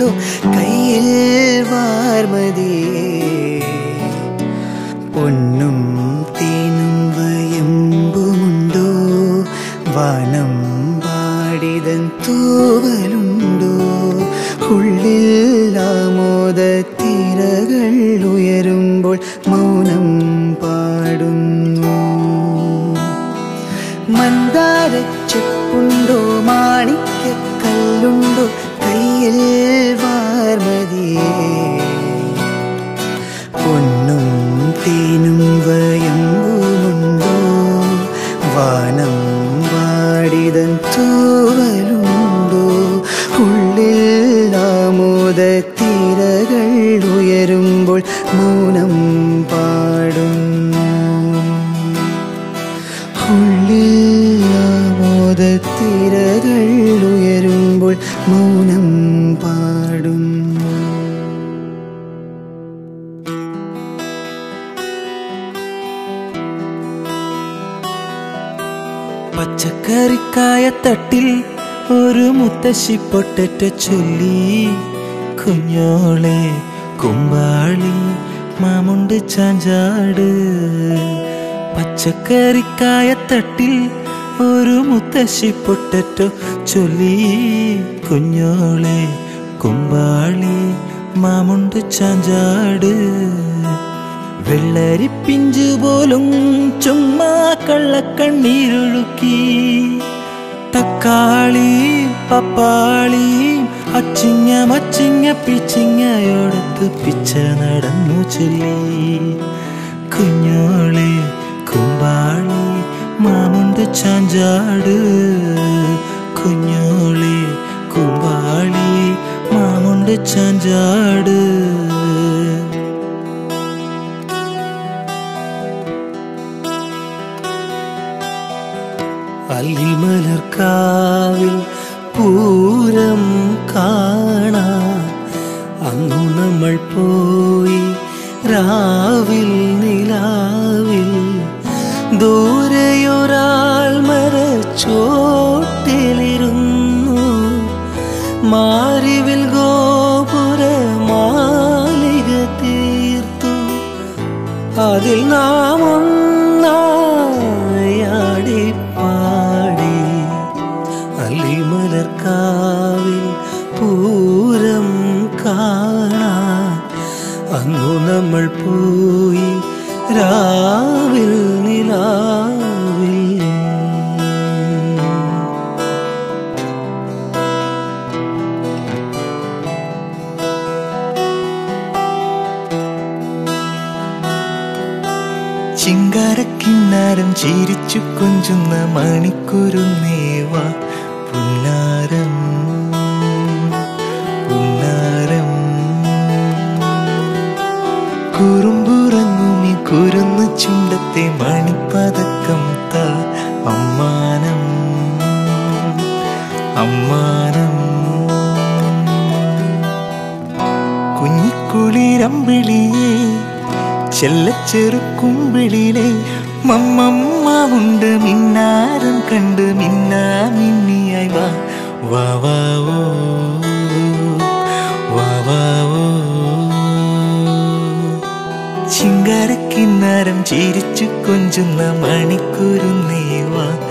കയ്യിൽ വാർമതിയേ പൊന്നും തേനും വയമ്പുമുണ്ടോ വാനം പാടിതൻ തൂവലുണ്ടോ ഉള്ളിൽ ആമോദ തിരകൾ ഉയരുമ്പോൾ മൗനം പാടുന്നു മന്ദാരച്ചെപ്പുണ്ടോ മാണിക്യക്കല്ലുണ്ടോ കയ്യിൽ വാർമതിയേ പൊന്നും തേനും വയമ്പുമുണ്ടോ വാനം പാടിതൻ തൂവലുണ്ടോ ഉള്ളിൽ ആമോദ തിരകൾ ഉയരുമ്പോൾ മൗനം പാടുന്നു ഉള്ളിൽ ആമോദ തിരകൾ ഉയരുമ്പോൾ മൗനം പാടുന്നു പച്ചക്കറിക്കായത്തട്ടിൽ ഒരു മുത്തശ്ശി പൊട്ടറ്റ ചൊല്ലി കുഞ്ഞോളെ കുമ്പാളി മാമുണ്ട് ചാഞ്ചാട് പച്ചക്കറിക്കായത്തട്ടിൽ ഒരു മുത്തശ്ശി പൊട്ടറ്റ ചൊല്ലി കുഞ്ഞോളെ കുമ്പാളി മാമുണ്ട് ചാഞ്ചാട് വെള്ളരിപ്പിഞ്ചു പോലും ചുമ്മാ കള്ളക്കണ്ണീരൊഴുക്കി തക്കാളി പപ്പാളി അച്ചിങ്ങ മച്ചിങ്ങ പിച്ചിങ്ങയോടത്ത് പിച്ച നടന്നു ചൊല്ലി കുഞ്ഞോളെ കുമ്പാളി മാമുണ്ട് ചാഞ്ചാട് കുഞ്ഞോളെ കുമ്പാളി മാമുണ്ട് ചാഞ്ചാട് അല്ലിമലർക്കാവിൽ പൂരം കാണാൻ അന്നു നമ്മൾ പോയി രാവിൽ നിലാവിൽ ദൂരെയൊരാൾ മരച്ചോട്ടിലിരുന്നു മാരിവിൽ ഗോപുര മാലിക തീർത്തു അതിൽ നാം ഒന്നായാടി പാടി അല്ലിമലർക്കാവിൽ പൂരം കാണാൻ അന്നു നമ്മൾ പോയി രാവിൽ നിലാവിൽ ചിങ്കാരക്കിന്നാരം ചിരിച്ചു കൊഞ്ചുന്ന മണിക്കുരുന്നേവ പുന്നാരം പുന്നാരം കുറുമ്പുറങ്ങുമി കുരുന്നു ചുണ്ടത്തെ മണിപ്പതക്കം താ അമ്മാനം അമ്മാനം കുഞ്ഞിക്കുളിരമ്പിളിയേ ചെല്ലച്ചെറുക്കുമ്പിളിലെ മമ്മമ്മ മിന്നാരം കണ്ട് മിന്നാ മിന്നിയായി വാ വാവാവോ വാവാവോ ചിങ്കാരക്കിന്നാരം ചിരിച്ചു കൊഞ്ചുന്ന മണിക്കുരുന്നേവാ